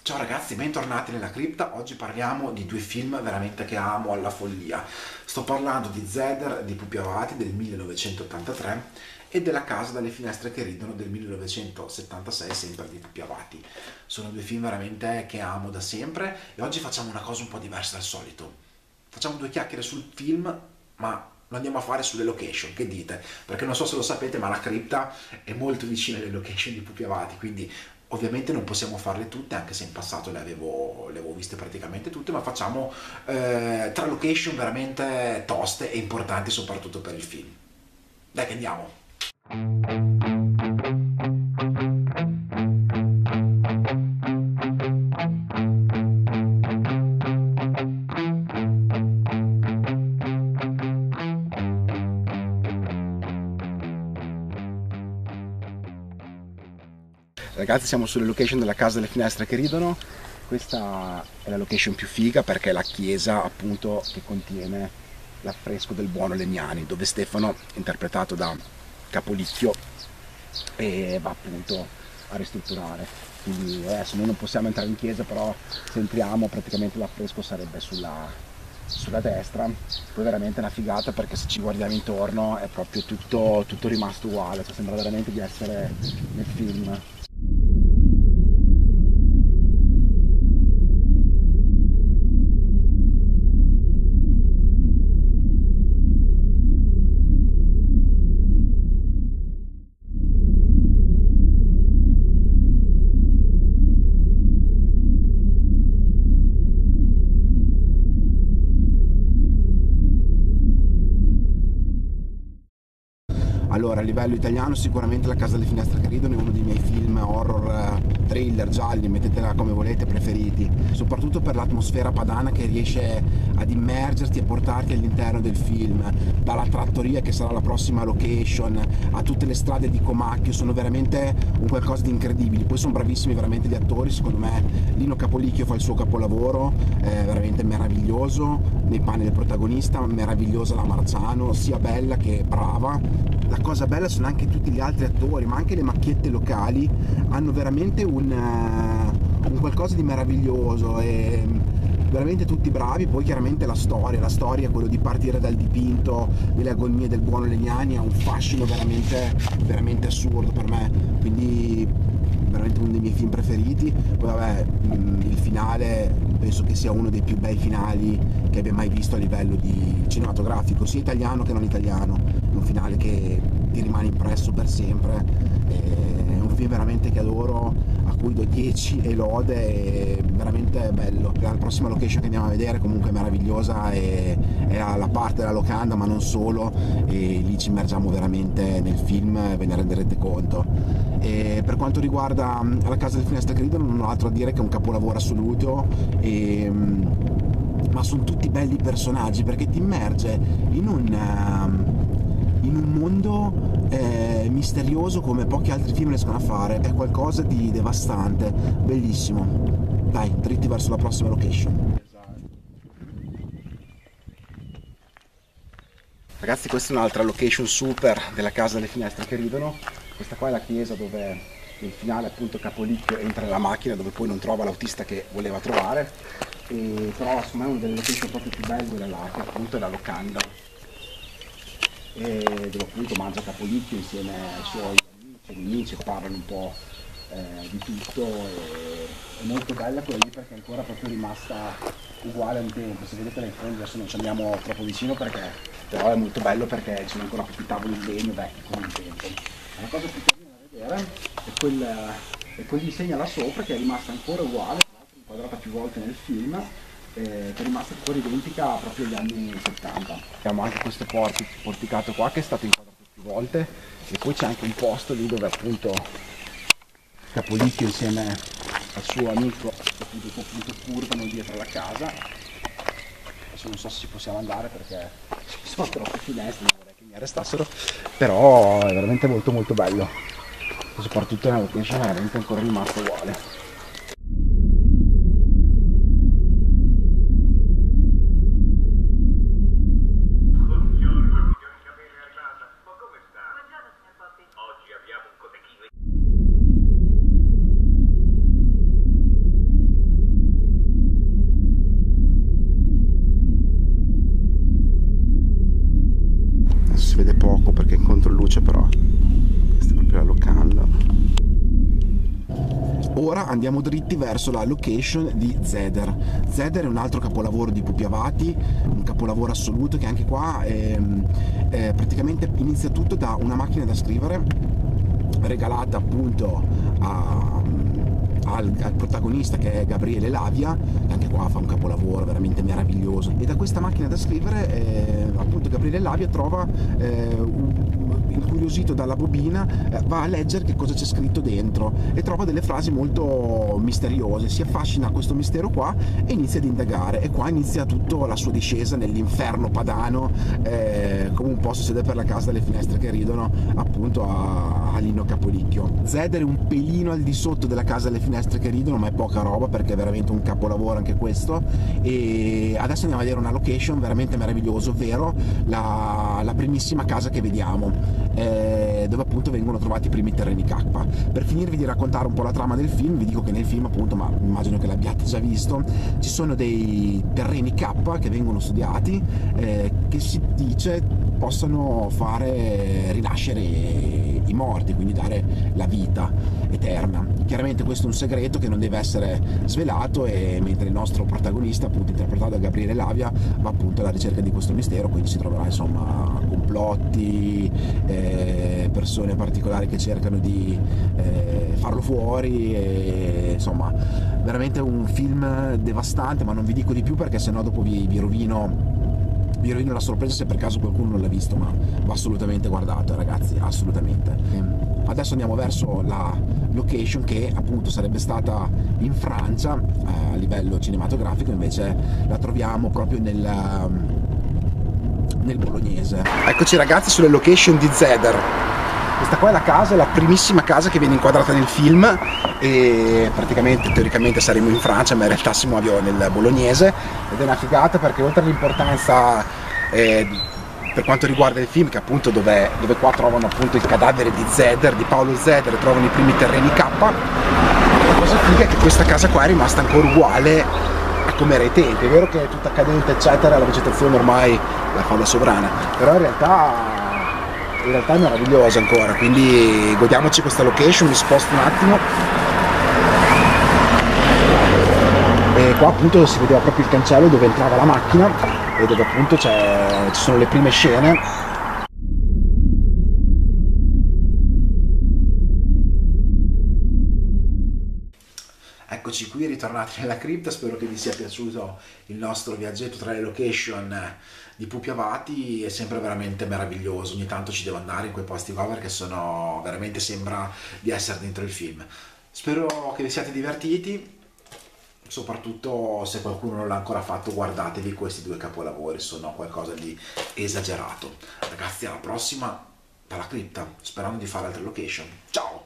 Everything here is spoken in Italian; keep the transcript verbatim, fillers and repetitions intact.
Ciao ragazzi, bentornati nella cripta. Oggi parliamo di due film veramente che amo alla follia. Sto parlando di Zeder di Pupi Avati del millenovecentottantatré e della Casa dalle finestre che ridono del millenovecentosettantasei, sempre di Pupi Avati. Sono due film veramente che amo da sempre e oggi facciamo una cosa un po' diversa dal solito. Facciamo due chiacchiere sul film, ma lo andiamo a fare sulle location, che dite? Perché non so se lo sapete, ma la cripta è molto vicina alle location di Pupi Avati, quindi ovviamente non possiamo farle tutte, anche se in passato le avevo, le avevo viste praticamente tutte, ma facciamo eh, tre location veramente toste e importanti soprattutto per il film. Dai che andiamo! Ragazzi, siamo sulle location della Casa delle finestre che ridono. Questa è la location più figa perché è la chiesa appunto che contiene l'affresco del buono Legnani, dove Stefano, interpretato da Capolicchio, e va appunto a ristrutturare. Quindi adesso noi non possiamo entrare in chiesa, però se entriamo praticamente l'affresco sarebbe sulla, sulla destra. Poi veramente una figata perché se ci guardiamo intorno è proprio tutto, tutto rimasto uguale, cioè sembra veramente di essere nel film. Allora, a livello italiano sicuramente La Casa delle finestre che ridono è uno dei miei film horror, thriller, gialli, mettetela come volete, preferiti, soprattutto per l'atmosfera padana che riesce ad immergerti e portarti all'interno del film, dalla trattoria che sarà la prossima location a tutte le strade di Comacchio, sono veramente un qualcosa di incredibile. Poi sono bravissimi veramente gli attori, secondo me Lino Capolicchio fa il suo capolavoro, è veramente meraviglioso nei panni del protagonista, meravigliosa la Marzano, sia bella che brava. La cosa bella sono anche tutti gli altri attori, ma anche le macchiette locali hanno veramente un, uh, un qualcosa di meraviglioso e veramente tutti bravi. Poi chiaramente la storia, la storia, quello di partire dal dipinto delle agonie del buono Legnani ha un fascino veramente, veramente assurdo per me, quindi veramente uno dei miei film preferiti. Poi vabbè, il finale penso che sia uno dei più bei finali che abbia mai visto a livello di cinematografico, sia italiano che non italiano. È un finale che ti rimane impresso per sempre, è un film veramente che adoro, a cui do dieci e lode, è veramente bello. La prossima location che andiamo a vedere comunque è meravigliosa, è, è alla parte della locanda ma non solo, e lì ci immergiamo veramente nel film e ve ne renderete conto. E per quanto riguarda La Casa delle finestre che ridono non ho altro a dire che è un capolavoro assoluto, e, ma sono tutti belli personaggi perché ti immerge in un, in un mondo eh, misterioso come pochi altri film riescono a fare. È qualcosa di devastante, bellissimo. Dai, dritti verso la prossima location. Ragazzi, questa è un'altra location super della Casa delle finestre che ridono. Questa qua è la chiesa dove nel finale appunto Capolicchio entra nella macchina, dove poi non trova l'autista che voleva trovare, e però secondo me è una delle location proprio più belle quella là, che appunto è la locanda, e dove appunto mangia Capolicchio insieme ai suoi amici, amici parlano un po' eh, di tutto, e è molto bella quella lì perché è ancora proprio rimasta uguale a un tempo. Se vedete là in fondo, adesso non ci andiamo troppo vicino perché però è molto bello perché ci sono ancora tutti i tavoli in legno vecchi come un tempo. La cosa più carina da vedere è quel, è quell'insegna là sopra che è rimasta ancora uguale, inquadrata più volte nel film, eh, che è rimasta ancora identica proprio agli anni settanta. Abbiamo anche questo porti, porticato qua che è stato inquadrato più volte, e poi c'è anche un posto lì dove appunto Capolicchio insieme al suo amico appunto, appunto curvano dietro la casa. Adesso non so se ci possiamo andare perché ci sono troppe finestre, non vorrei che mi arrestassero, però è veramente molto molto bello, soprattutto nella location è veramente ancora rimasto uguale. poco perché è in controluce, però questa è proprio la locanda. Ora andiamo dritti verso la location di Zeder. Zeder è un altro capolavoro di Pupi Avati, un capolavoro assoluto che anche qua è, è praticamente inizia tutto da una macchina da scrivere regalata appunto a, al, al protagonista, che è Gabriele Lavia, che anche qua fa un capolavoro veramente meraviglioso. E da questa macchina da scrivere eh, appunto Gabriele Lavia trova eh, un incuriosito dalla bobina, eh, va a leggere che cosa c'è scritto dentro e trova delle frasi molto misteriose, si affascina a questo mistero qua e inizia ad indagare, e qua inizia tutta la sua discesa nell'inferno padano, eh, come un po' succede per La casa dalle finestre che ridono, appunto a, a Lino Capolicchio. Zeder è un pelino al di sotto della casa dalle finestre che ridono, ma è poca roba perché è veramente un capolavoro anche questo. E adesso andiamo a vedere una location veramente meravigliosa, ovvero la, la primissima casa che vediamo, Eh, dove appunto vengono trovati i primi terreni K. Per finirvi di raccontare un po' la trama del film, vi dico che nel film appunto, ma immagino che l'abbiate già visto, ci sono dei terreni K che vengono studiati, eh, che si dice possano fare rinascere i morti, quindi dare la vita eterna. Chiaramente questo è un segreto che non deve essere svelato, e mentre il nostro protagonista, appunto interpretato da Gabriele Lavia, va appunto alla ricerca di questo mistero, quindi si troverà insomma complotti, eh, persone particolari che cercano di eh, farlo fuori, e insomma veramente un film devastante, ma non vi dico di più perché sennò dopo vi, vi rovino vi rovino la sorpresa se per caso qualcuno non l'ha visto, ma va assolutamente guardato, ragazzi, assolutamente. Adesso andiamo verso la location che appunto sarebbe stata in Francia eh, a livello cinematografico, invece la troviamo proprio nel, nel bolognese. Eccoci ragazzi sulle location di Zeder. Questa qua è la casa, è la primissima casa che viene inquadrata nel film, e praticamente teoricamente saremo in Francia, ma in realtà siamo nel bolognese, ed è una figata perché oltre all'importanza eh, per quanto riguarda il film, che appunto dove, dove qua trovano appunto il cadavere di Zeder, di Paolo Zeder, e trovano i primi terreni K, la cosa figa è che questa casa qua è rimasta ancora uguale a come era ai tempi. È vero che è tutta cadente eccetera, la vegetazione ormai la fa da sovrana, però in realtà in realtà è meravigliosa ancora, quindi godiamoci questa location. Mi sposto un attimo, e qua appunto si vedeva proprio il cancello dove entrava la macchina e dove appunto ci sono le prime scene. Eccoci qui ritornati nella cripta, spero che vi sia piaciuto il nostro viaggetto tra le location di Pupi Avati. È sempre veramente meraviglioso, ogni tanto ci devo andare in quei posti qua perché sono veramente, sembra di essere dentro il film. Spero che vi siate divertiti, soprattutto se qualcuno non l'ha ancora fatto, guardatevi questi due capolavori, sono qualcosa di esagerato. Ragazzi, alla prossima dalla cripta, sperando di fare altre location. Ciao!